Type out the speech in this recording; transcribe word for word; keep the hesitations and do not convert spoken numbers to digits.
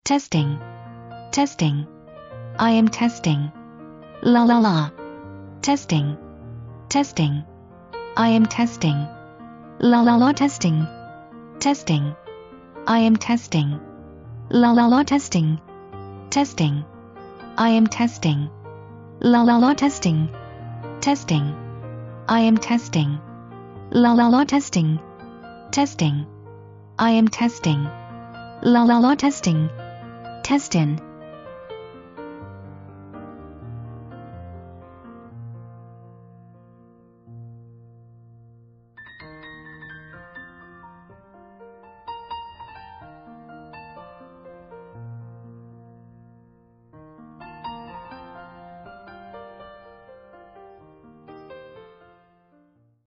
testing, testing. I am testing. La la la. Testing, testing. I am testing. La la la testing, testing. I am testing. La la la testing, testing. I am testing. La la la testing, testing. I am testing. La la la testing, testing. I am testing. La la la testing, testing.